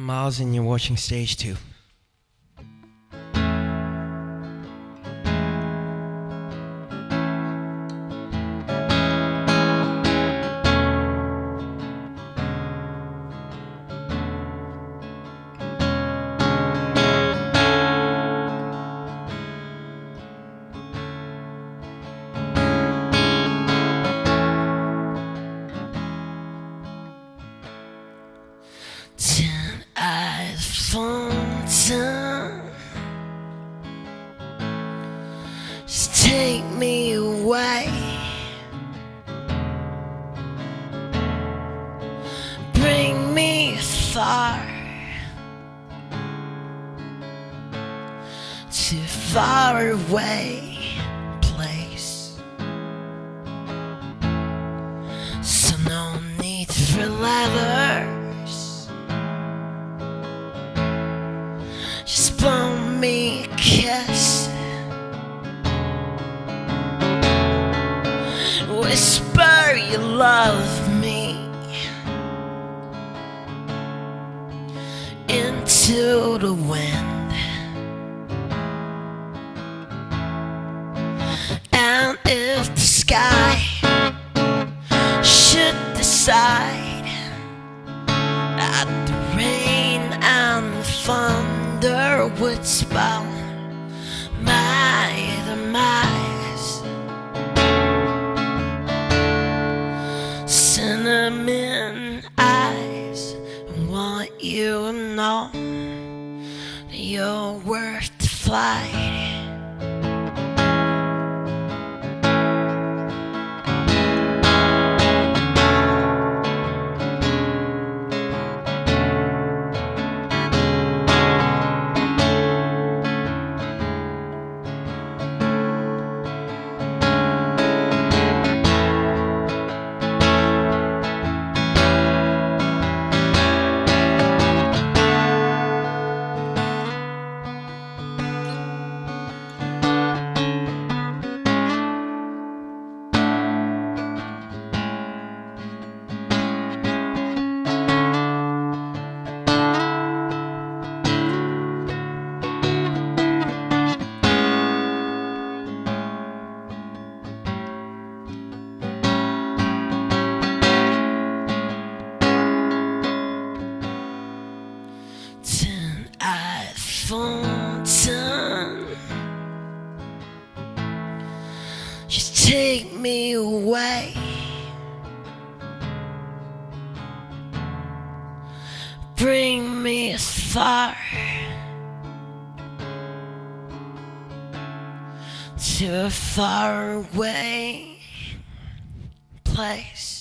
Miles, and you're watching Stage 2. Ten-eyed fountain, just take me away, bring me far, to far away place, so no need for letters. Just blow me a kiss, whisper you love me into the wind, and if the sky should decide that the rain and the thunder would spell my demise, cinnamon eyes, I want you to know that you're worth the flight. Ten-eyed fountain, just take me away, bring me as far, to a far away place.